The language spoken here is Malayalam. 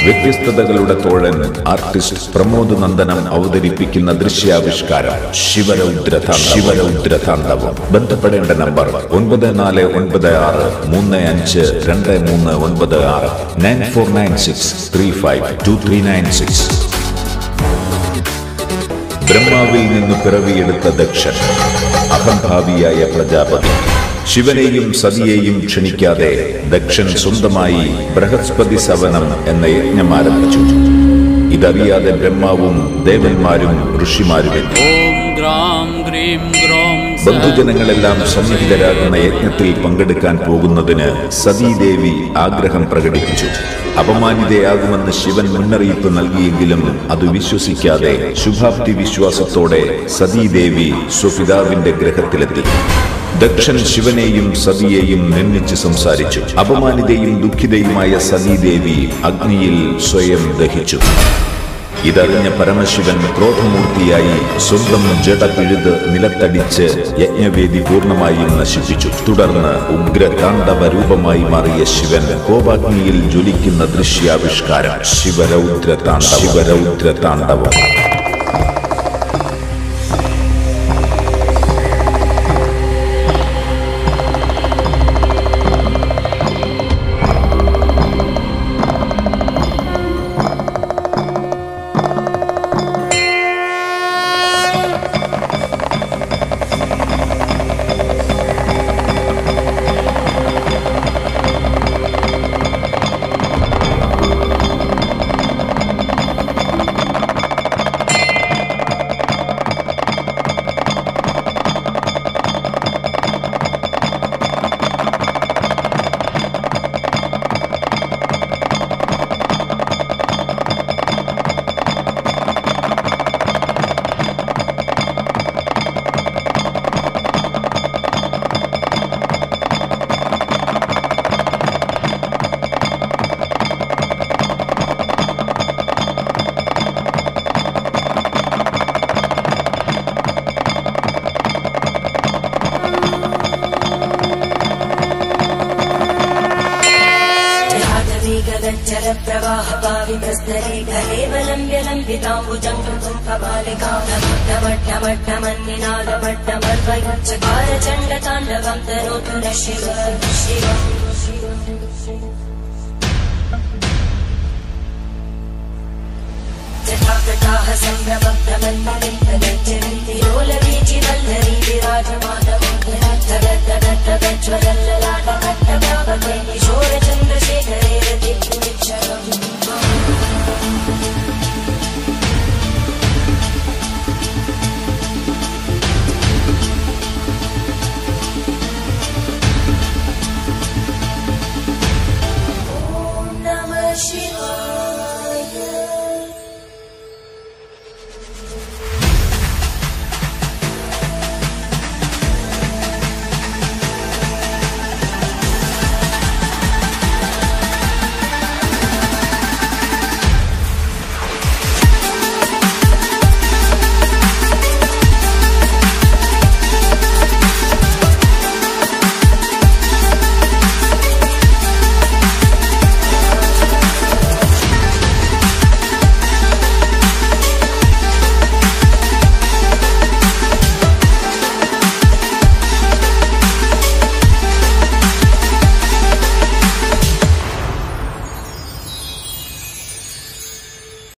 വ്യത്യസ്തതകളുടെ തോഴൻ ആർട്ടിസ്റ്റ് പ്രമോദ് നന്ദനം അവതരിപ്പിക്കുന്ന ദൃശ്യാവിഷ്കാരം ശിവരൗദ്രതാണ്ഡവം. ബന്ധപ്പെടേണ്ട നമ്പർ 9496352396 9496352396. ബ്രഹ്മാവിൽ നിന്ന് പിറവിയെടുത്ത ദക്ഷൻ, അഹംഭാവിയായ പ്രജാപതി. ശിവനെയും സതിയെയും ക്ഷണിക്കാതെ ദക്ഷൻ സ്വന്തമായി ബൃഹസ്പതി സവനം എന്ന യജ്ഞം ആരംഭിച്ചു. ഇതറിയാതെ ബ്രഹ്മാവും ദേവന്മാരും ഋഷിമാരുമെത്തി. ബന്ധുജനങ്ങളെല്ലാം സന്നിഹിതരാകുന്ന യജ്ഞത്തിൽ പങ്കെടുക്കാൻ പോകുന്നതിന് സതീദേവി ആഗ്രഹം പ്രകടിപ്പിച്ചു. അപമാനിതയാകുമെന്ന് ശിവൻ മുന്നറിയിപ്പ് നൽകിയെങ്കിലും അത് വിശ്വസിക്കാതെ ശുഭാപ്തി വിശ്വാസത്തോടെ സതീദേവി സ്വപിതാവിന്റെ ഗ്രഹത്തിലെത്തി. ദക്ഷൻ ശിവനെയും സതിയെയും നിന്ദിച്ച് സംസാരിച്ചു. അപമാനിതയും ദുഃഖിതയുമായ സതീദേവി അഗ്നിയിൽ സ്വയം ദഹിച്ചു. ഇതറിഞ്ഞ പരമശിവൻ ക്രോധമൂർത്തിയായി സ്വന്തം ജട പിഴുത് നിലത്തടിച്ച് യജ്ഞവേദി പൂർണ്ണമായും നശിപ്പിച്ചു. തുടർന്ന് ഉഗ്രതാണ്ഡവ രൂപമായി മാറിയ ശിവൻ കോപാഗ്നിയിൽ ജ്വലിക്കുന്ന ദൃശ്യാവിഷ്കാരം ശിവരൗദ്രതാണ്ഡവം. चकारचण्डताण्डवं तनोतु न शिव जटाकटाः सम्भ्रमभ्रमन्मलिन्दगच्छन्ति लोलवीचिवल्लरी विराजमानमोहनज्वलत्